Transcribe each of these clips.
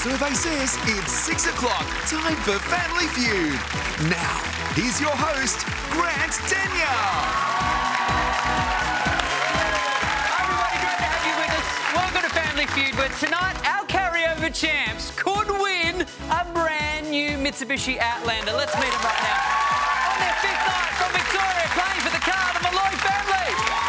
survey says it's 6 o'clock. Time for Family Feud. Now, here's your host, Grant Denyer. Everybody, great to have you with us. Welcome to Family Feud, where tonight our carryover champs could win a brand new Mitsubishi Outlander. Let's meet them right now. On their 5th night from Victoria, playing for the car, the Molloy family.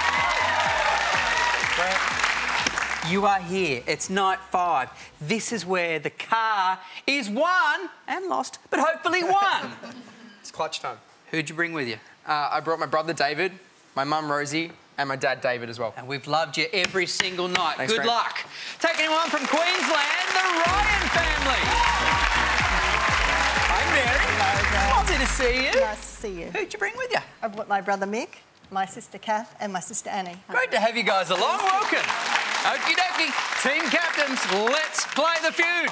You are here. It's night 5. This is where the car is won and lost, but hopefully won. It's clutch time. Who'd you bring with you? I brought my brother David, my mum Rosie, and my dad David as well. And we've loved you every single night. Thanks, Good Grant. luck. Taking one from Queensland, the Ryan family. Hi, Mary. Hello, Lovely to see you. Nice to see you. Who'd you bring with you? I've brought my brother Mick, my sister Kath, and my sister Annie. Great to have you guys along. Welcome. Okie dokie. Team captains, let's play the feud.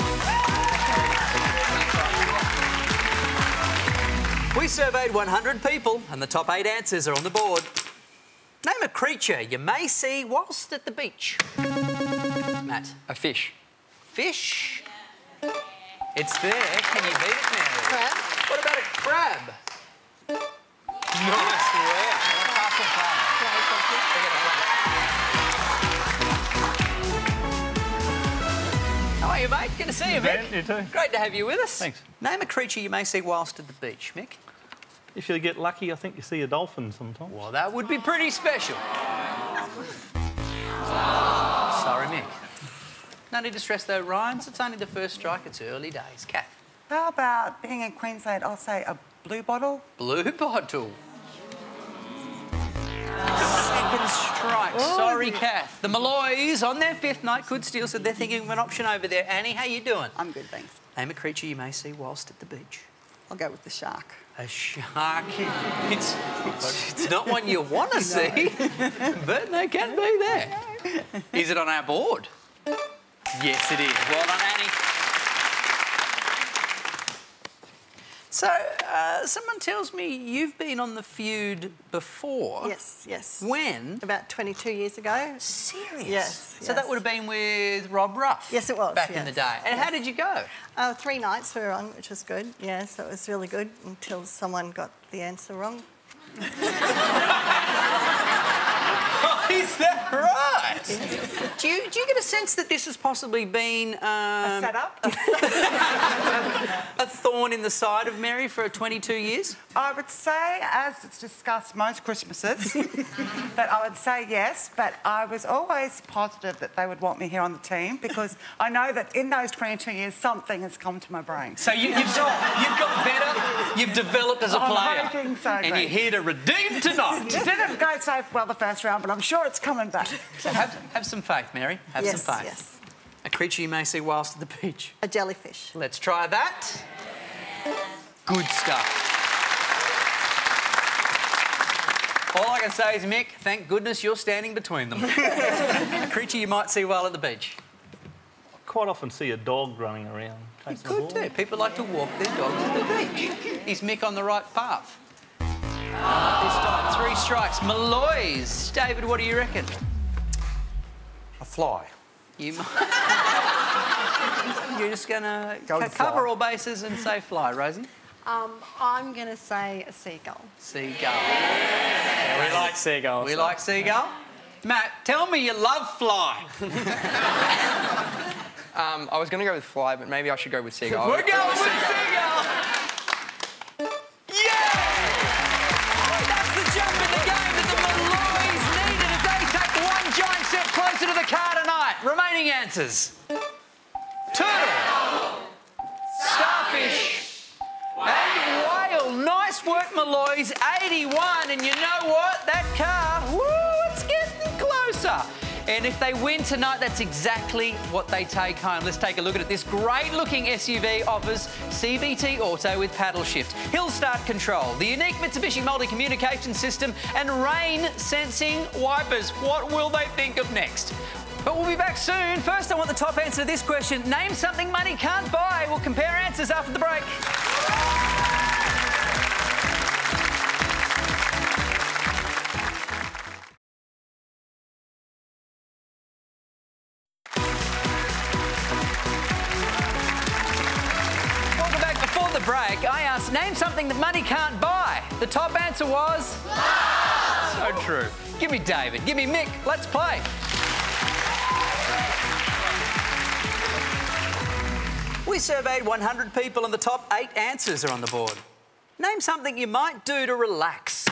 We surveyed 100 people and the top 8 answers are on the board. Name a creature you may see whilst at the beach. Matt. A fish. Fish. It's there. Can you beat it, Mary? Crab. What about a crab? Nice. Yeah. How are you, mate? Good to see you, Mick. You too. Great to have you with us. Thanks. Name a creature you may see whilst at the beach, Mick. If you get lucky, I think you see a dolphin sometimes. Well, that would be pretty special. Sorry, Mick. No need to stress though, Ryan's. It's only the first strike. It's early days. Kath. How about being in Queensland, I'll say a blue bottle? Blue bottle. Second strike. Sorry, Kath. The Molloys on their 5th night could steal, so they're thinking of an option over there. Annie, how you doing? I'm good, thanks. Name a creature you may see whilst at the beach. I'll go with the shark. A shark. It's not one you want to see, but they can be there. Is it on our board? Yes, it is. Well done, Annie. So, someone tells me you've been on the feud before. Yes, yes. When? About 22 years ago. Serious? Yes, So that would have been with Rob Ruff? Yes, it was, Back in yes, the day. And how did you go? 3 nights we were on, which was good. Yeah, so it was really good until someone got the answer wrong. Is that right? Yes. Do you get a sense that this has possibly been A setup? a thorn in the side of Mary for 22 years? I would say, as it's discussed most Christmases, that I would say yes, but I was always positive that they would want me here on the team because I know that in those 22 years something has come to my brain. So you've got better, you've developed as a I'm player. hoping so, And Greg. you're here to redeem tonight. It didn't go so well the first round, but I'm sure it's coming back. So have some faith, Mary. Have Yes, some faith. yes. A creature you may see whilst at the beach. A jellyfish. Let's try that. Good stuff. All I can say is, Mick, thank goodness you're standing between them. A creature you might see while at the beach. Quite often see a dog running around. You chasing a could ball. do. People like to walk their dogs at the beach. Is Mick on the right path? This time, 3 strikes. Molloy's. David, what do you reckon? A fly. You might... You're just going to Go with cover fly. all bases and say fly, Rosie? I'm going to say a seagull. Seagull. Yeah, we like seagulls. We like seagull. Matt, tell me you love fly. I was going to go with fly, but maybe I should go with seagull. We're going with seagull. Yeah! That's the jump in the game that the Molloys needed as they take 1 giant step closer to the car tonight. Remaining answers. Turtle. Starfish. And whale. Nice work, Molloys. 81. And you know what? That car, woo, it's getting closer. And if they win tonight, that's exactly what they take home. Let's take a look at it. This great-looking SUV offers CVT Auto with paddle shift, hill start control, the unique Mitsubishi multi-communication system, and rain-sensing wipers. What will they think of next? But we'll be back soon. First, I want the top answer to this question. Name something money can't buy. We'll compare answers after the break. break, I asked, name something that money can't buy. The top answer was... love! So true. Give me David, give me Mick, let's play. We surveyed 100 people and the top 8 answers are on the board. Name something you might do to relax.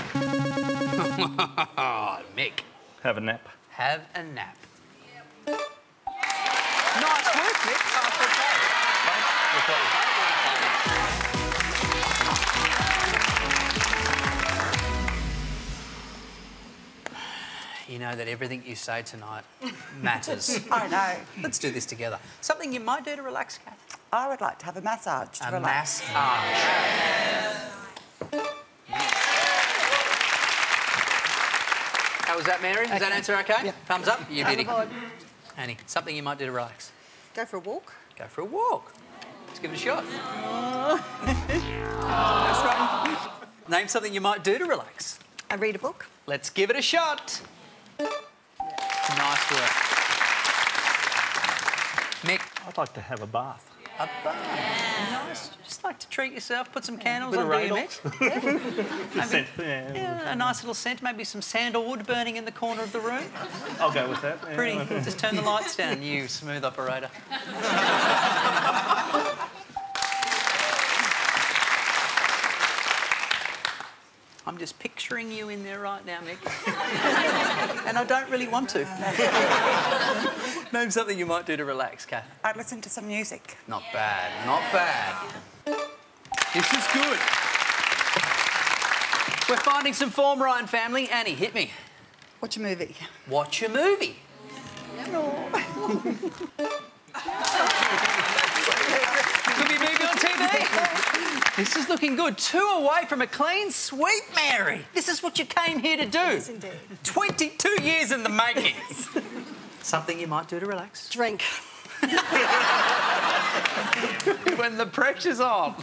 Mick. Have a nap. Have a nap. Yep. Nice work, Mick. You know that everything you say tonight matters. I know. Let's do this together. Something you might do to relax, Kath. I would like to have a massage to A relax. massage. How was that, Mary? Is that answer okay? Yep. Thumbs up? You did it. Board. Annie, something you might do to relax. Go for a walk. Go for a walk. Let's give it a shot. That's right. Name something you might do to relax. I read a book. Let's give it a shot. Nice work. Mick. I'd like to have a bath. A bath. Nice. Just like to treat yourself, put some candles Bit on, of do you, Radox. Mick? Scent, yeah. Yeah, a nice little scent, maybe some sandalwood burning in the corner of the room. I'll go with that. Yeah. Pretty. Just turn the lights down, you smooth operator. I'm just picturing you in there right now, Mick. And I don't really want to. Name something you might do to relax, Kath. I'd listen to some music. Not bad, not bad. This is good. We're finding some form, Ryan family. Annie, hit me. Watch a movie. Watch a movie. Could be a movie on TV. This is looking good. 2 away from a clean sweep, Mary. This is what you came here to do. Yes, indeed. 22 years in the making. Something you might do to relax. Drink. When the pressure's on.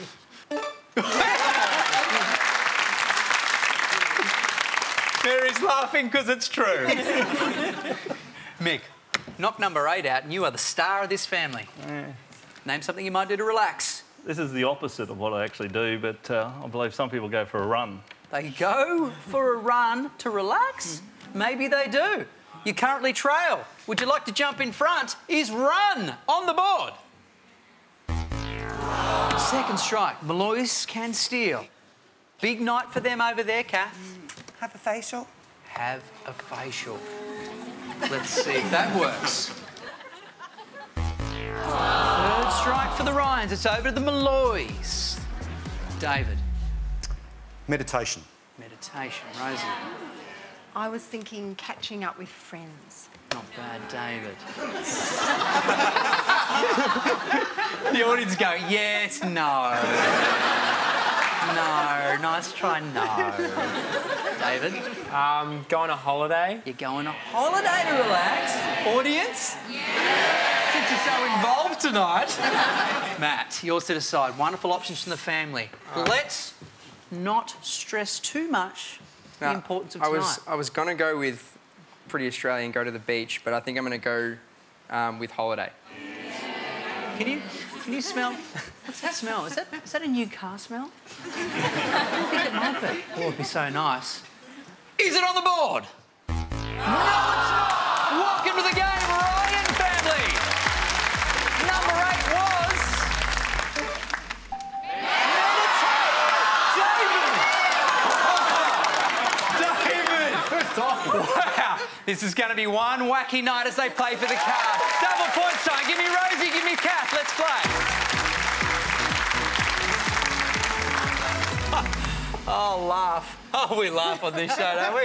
Mary's laughing because it's true. Mick, knock number 8 out and you are the star of this family. Name something you might do to relax. This is the opposite of what I actually do, but I believe some people go for a run. They go for a run to relax? Maybe they do. You currently trail. Would you like to jump in front? Is run on the board. Second strike. Molloy's can steal. Big night for them over there, Kath. Have a facial. Have a facial. Let's see if that works. Third strike for the Ryans. It's over to the Molloys. David. Meditation. Meditation. Rosie. I was thinking catching up with friends. Not bad, David. The audience going, yes, no. No, nice try, no. David? Go on a holiday. You're going on holiday to relax. Audience? Yeah. Since you're so involved tonight. Matt, yours to decide. Wonderful options from the family. Let's not stress too much the importance of tonight. I was going to go with pretty Australian, go to the beach, but I think I'm going to go with holiday. Can you smell? What's that smell? Is that a new car smell? I think it might be. Oh, it'd be so nice. Is it on the board? No, it's not. Welcome to the game, Ryan family. Number 8 was... David! Wow, this is going to be one wacky night as they play for the car. Double point sign. Give me Rosie, give me Kath. Let's play. Oh, laugh. Oh, we laugh on this show, don't we?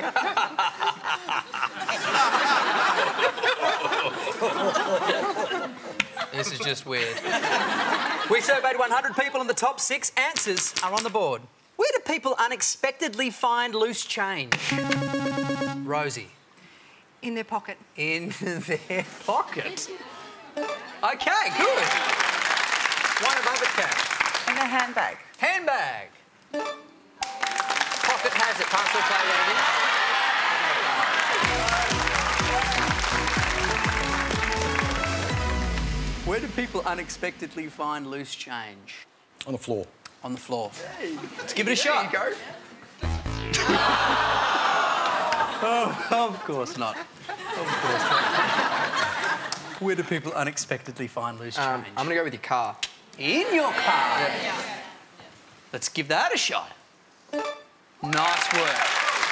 This is just weird. We surveyed 100 people and the top 6 answers are on the board. Where do people unexpectedly find loose change? Rosie. In their pocket. In their pocket? OK, good. One above it, Kath. In a handbag. Handbag. Pocket has it. Pass or play, Rosie. Where do people unexpectedly find loose change? On the floor. On the floor. Let's give it a shot. There you go. Of course not. Of course not. Where do people unexpectedly find loose change? I'm going to go with your car. In your car? Yeah. Let's give that a shot. Nice work.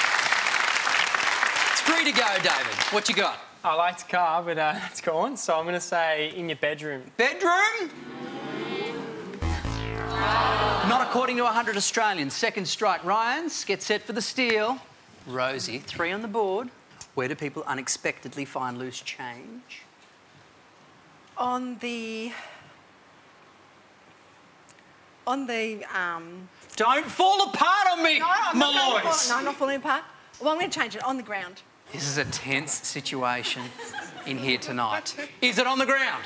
3 to go, David. What you got? I liked car, but it's gone, so I'm going to say in your bedroom. Bedroom? Not according to 100 Australians. Second strike. Ryans, get set for the steal. Rosie, 3 on the board. Where do people unexpectedly find loose change? On the... Don't fall apart on me, Molloy! No, I'm not falling apart. Well, I'm going to change it. On the ground. This is a tense situation in here tonight. Is it on the ground?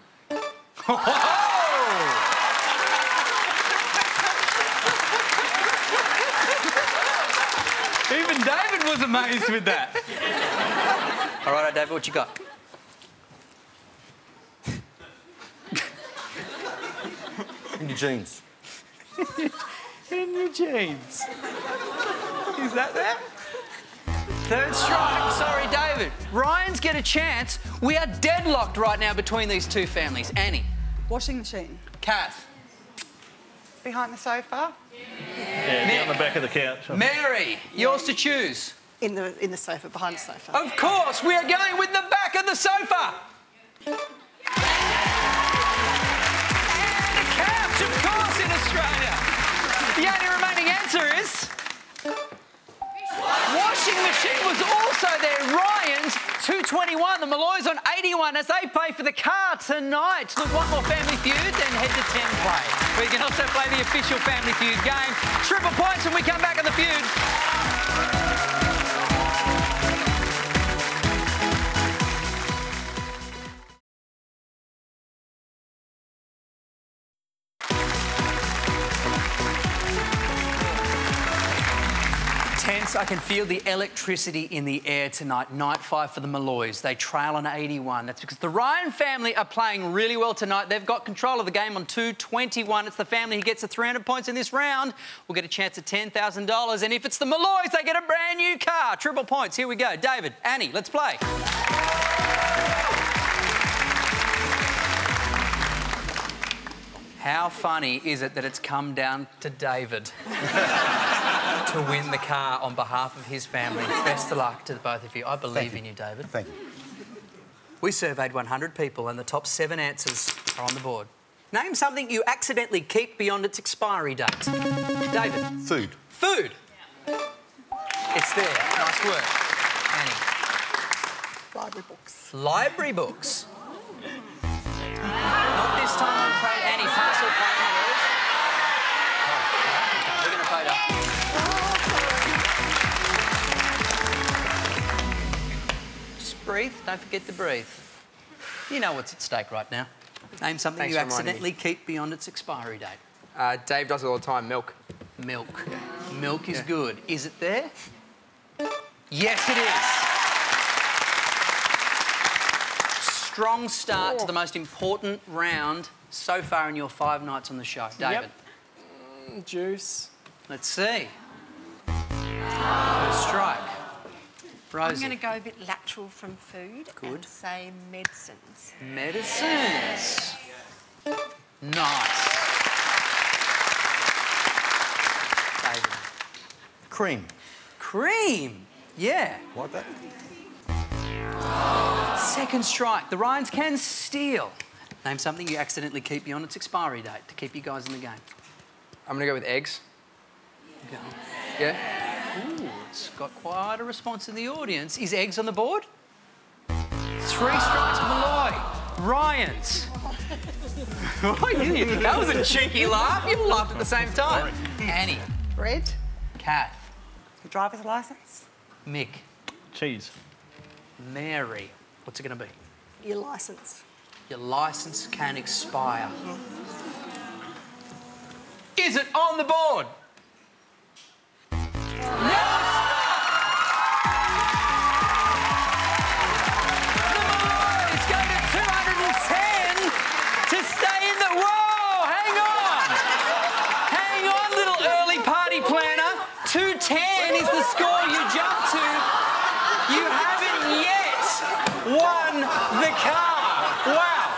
Even David was amazed with that. All right, David, what you got? In your jeans. In your jeans. Is that there? Third strike. Sorry, David. Ryans get a chance. We are deadlocked right now between these two families. Annie. Washing machine. Kath. Behind the sofa. Yeah, on the back of the couch. Mary. Yours to choose. In the sofa, behind the sofa. Of course, we are going with the back of the sofa. And a couch, of course, in Australia. The only remaining answer is... Washing machine was also there. Ryans, 221. The Molloys on 81 as they play for the car tonight. Look, one more Family Feud, then head to 10 play. Where you can also play the official Family Feud game. Triple points when we come back on the Feud. I can feel the electricity in the air tonight. Night 5 for the Molloys. They trail on 81. That's because the Ryan family are playing really well tonight. They've got control of the game on 221. It's the family who gets the 300 points in this round. We'll get a chance at $10,000. And if it's the Molloys, they get a brand new car. Triple points. Here we go. David, Annie, let's play. How funny is it that it's come down to David to win the car on behalf of his family? Best of luck to the both of you. I believe in you, David. Thank you. We surveyed 100 people and the top 7 answers are on the board. Name something you accidentally keep beyond its expiry date. David. Food. Food. It's there. Nice work. Annie. Library books. Library books. Not this time, I'm afraid. Annie, pass or play, my lord. We're going to play that. Just breathe. Don't forget to breathe. You know what's at stake right now. Name something Thanks you for reminding accidentally keep beyond its expiry date. Dave does it all the time. Milk. Milk. Milk is good. Is it there? Yes, it is. Strong start to the most important round so far in your 5 nights on the show. David. Yep. Juice. Let's see. First strike. Rosie. I'm going to go a bit lateral from food Good. and say medicines. Medicines. Nice. David. Cream. Cream. Yeah. Like that? Second strike. The Ryans can steal. Name something you accidentally keep beyond its expiry date to keep you guys in the game. I'm going to go with eggs. Go. Yeah? Ooh, it's got quite a response in the audience. Is eggs on the board? 3 strikes, Molloy. Ryans. That was a cheeky laugh. You all laughed at the same time. Annie. Bread. Kath. Your driver's licence. Mick. Cheese. Mary. What's it going to be? Your licence. Your licence can expire. Is it on the board? It's going to 210 to stay in the... Whoa, hang on. Wow.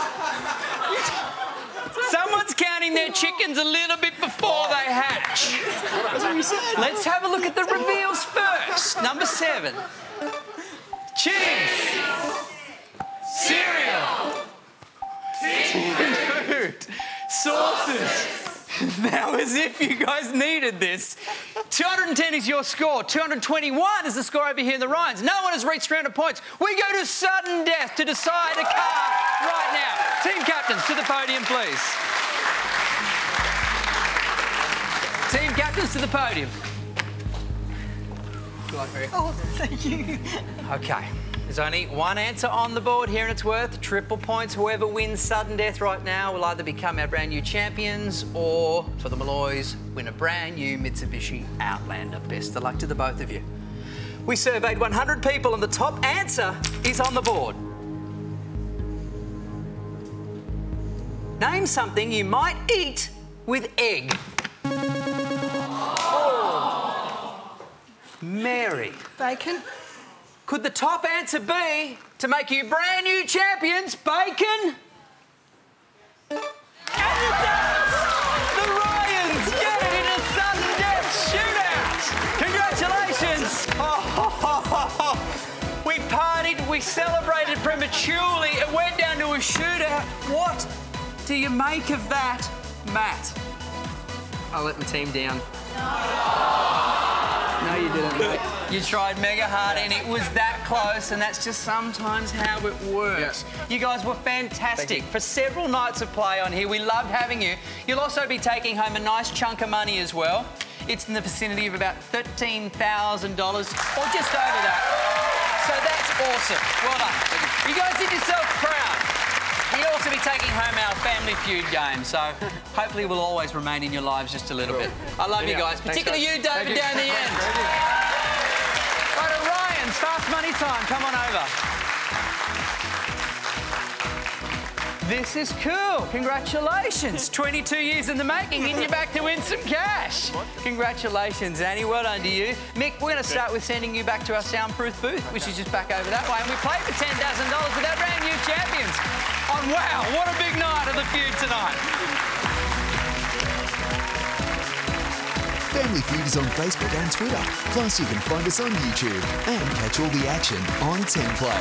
Someone's counting their chickens a little bit before they hatch. That's what you said. Let's have a look at the reveals first. Number 7. Cheese. Cereal. Food. Sauces. Now, as if you guys needed this. 210 is your score. 221 is the score over here in the Ryans. No one has reached 300 points. We go to sudden death to decide a car right now. Team captains, to the podium, please. Team captains, to the podium. Good luck, Mary. Oh, thank you. OK. There's only one answer on the board here and it's worth triple points. Whoever wins sudden death right now will either become our brand new champions or, for the Molloys, win a brand new Mitsubishi Outlander. Best of luck to the both of you. We surveyed 100 people and the top answer is on the board. Name something you might eat with egg. Oh. Mary. Bacon. Could the top answer be, to make you brand new champions, bacon? And it does! The Ryans get it in a sudden death shootout! Congratulations! We partied, we celebrated prematurely, it went down to a shootout. What do you make of that, Matt? I let my team down. No, you didn't, mate. You tried mega hard and it was that close, and that's just sometimes how it works. Yeah. You guys were fantastic. For several nights of play on here, we loved having you. You'll also be taking home a nice chunk of money as well. It's in the vicinity of about $13,000 or just over that. So that's awesome. Well done. You guys did yourself proud. You'll also be taking home our Family Feud game, so hopefully we'll always remain in your lives just a little bit. I love you guys, particularly you, David, down the end. Right, Ryan's fast money time. Come on over. This is cool. Congratulations. 22 years in the making and you're back to win some cash. Congratulations, Annie. Well done to you. Mick, we're going to start with sending you back to our soundproof booth, which is just back over that way. And we played for $10,000 with our brand new champions. Oh, wow, what a big night of the Feud tonight. Family Feud is on Facebook and Twitter. Plus, you can find us on YouTube and catch all the action on 10 Play.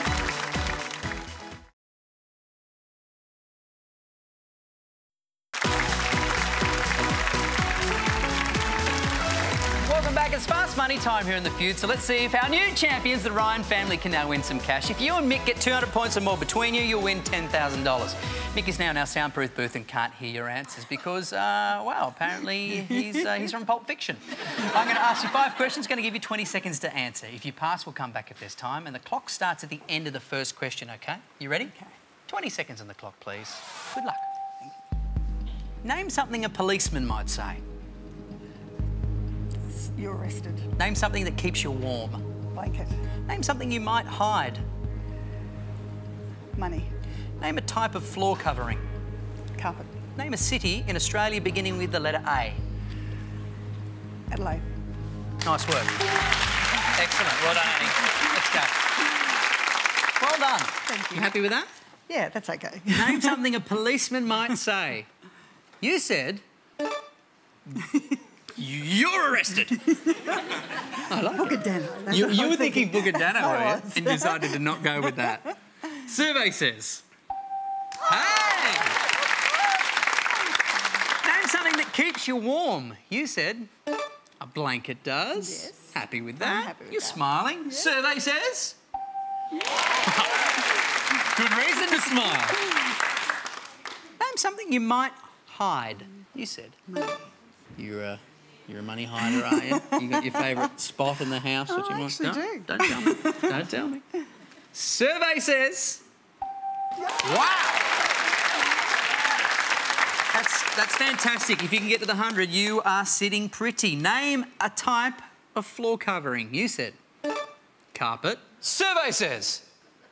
It's fast money time here in the Feud, so let's see if our new champions, the Ryan family, can now win some cash. If you and Mick get 200 points or more between you, you'll win $10,000. Mick is now in our soundproof booth and can't hear your answers because, well, apparently he's from Pulp Fiction. I'm going to ask you 5 questions, going to give you 20 seconds to answer. If you pass, we'll come back if there's time, and the clock starts at the end of the first question, OK? You ready? OK. 20 seconds on the clock, please. Good luck. Thank you. Name something a policeman might say. You're arrested. Name something that keeps you warm. Blanket. Name something you might hide. Money. Name a type of floor covering. Carpet. Name a city in Australia beginning with the letter A. Adelaide. Nice work. Excellent. Well done, Annie. Let's go. Well done. Thank you. You happy with that? Yeah, that's OK. Name something a policeman might say. You said... You're arrested. I like Bugadano. You were thinking Bugadano, were you? And decided to not go with that. Survey says... Hey! Name something that keeps you warm. You said a blanket does. Yes. Happy with that? I'm happy with You're that. smiling. Yeah. Survey says... Good reason to smile. Name something you might hide. You said... You're a money hider, are you? You got your favourite spot in the house that you might... actually do. Don't tell me. Don't tell me. Survey says... Wow! That's fantastic. If you can get to the 100, you are sitting pretty. Name a type of floor covering. You said... Carpet. Survey says...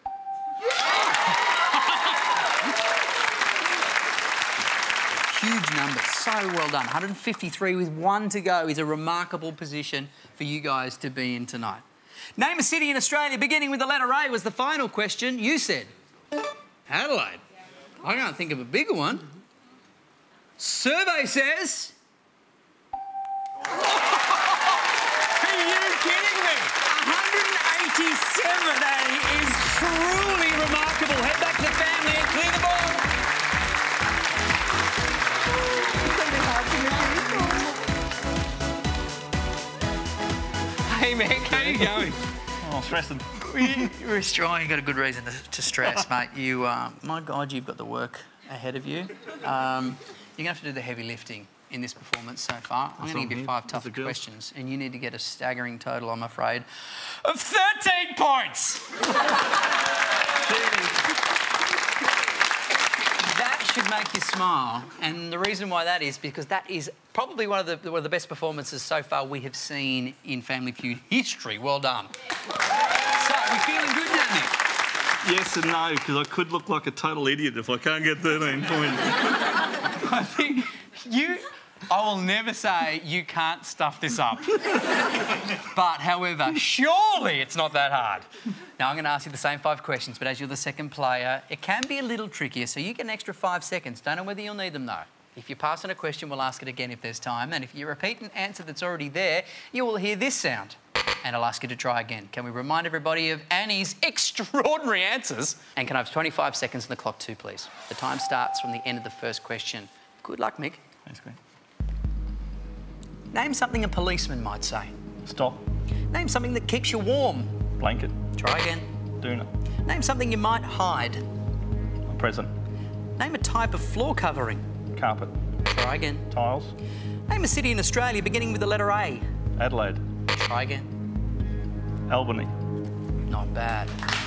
Huge numbers, so well done. 153 with 1 to go is a remarkable position for you guys to be in tonight. Name a city in Australia beginning with the letter A was the final question. You said Adelaide. I can't think of a bigger one. Survey says... Are you kidding me? 187, is truly remarkable. Head back to the family and clear the ball. Hey, Mick, how you going? Oh, stressing. You're strong. You've got a good reason to stress, mate. You, my God, you've got the work ahead of you. You're going to have to do the heavy lifting in this performance so far. I'm going to give you 5 tough questions, and you need to get a staggering total, I'm afraid, of 13 points. That should make you smile, and the reason why that is because that is probably one of the best performances so far we have seen in Family Feud history. Well done. So, we feeling good now, Nick? Yes and no, because I could look like a total idiot if I can't get 13 points. I think I will never say you can't stuff this up. But, however, surely it's not that hard. Now, I'm going to ask you the same 5 questions, but as you're the second player, it can be a little trickier, so you get an extra 5 seconds. Don't know whether you'll need them, though. If you pass on a question, we'll ask it again if there's time, and if you repeat an answer that's already there, you will hear this sound, and I'll ask you to try again. Can we remind everybody of Annie's extraordinary answers? And can I have 25 seconds on the clock too, please? The time starts from the end of the first question. Good luck, Mick. Thanks, Grant. Name something a policeman might say. Stop. Name something that keeps you warm. Blanket. Try again. Doona. Name something you might hide. A present. Name a type of floor covering. Carpet. Try again. Tiles. Name a city in Australia beginning with the letter A. Adelaide. Try again. Albany. Not bad.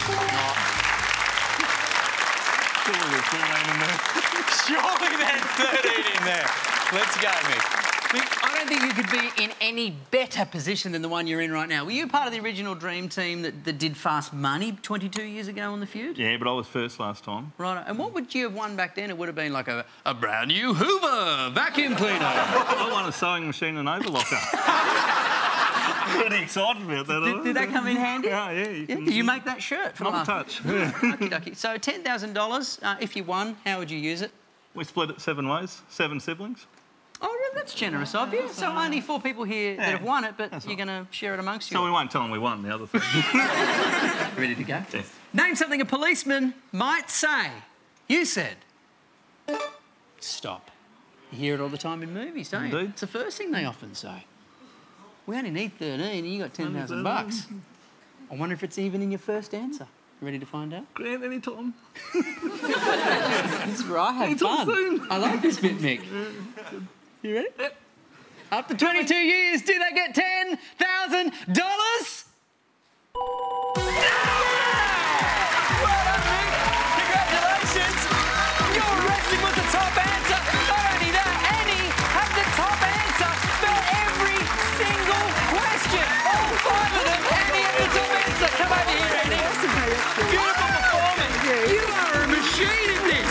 Surely there's 13 in there. Let's go, Mick. Mick, I don't think you could be in any better position than the one you're in right now. Were you part of the original Dream Team that did Fast Money 22 years ago on the Feud? Yeah, but I was first last time. Right. And what would you have won back then? It would have been like a brand new Hoover vacuum cleaner. I won a sewing machine and overlocker. Pretty excited about that. Did that come in handy? Yeah. Did you make that shirt? Not a touch. Okey-dokey. So $10,000, if you won, how would you use it? We split it 7 ways, 7 siblings. Oh, really? That's generous of you. So only 4 people here that have won it, but you're going to share it amongst you. So we won't tell them we won the other thing. Ready to go? Yes. Name something a policeman might say. You said... Stop. You hear it all the time in movies, don't you? Indeed. It's the first thing they often say. We only need 13 and you got 10,000 bucks. I wonder if it's even in your first answer. Ready to find out? Grant, any time. This is where I have fun. Soon. I like this bit, Mick. You ready? Yep. After 22 years, do they get $10,000? Well done, Mick. Congratulations. Your wrestling was the top answer. Not only that, Annie had the top answer for every single question. All 5 of them, Annie had the top answer. Come over here, Annie. Beautiful performance. You are a machine at this.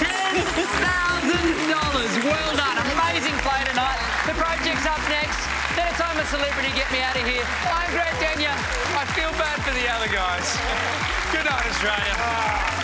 $10,000. Well done. Amazing play tonight. The project's up next. Then it's I'm a Celebrity. Get me out of here. I'm Grant Denya. I feel bad for the other guys. Good night, Australia.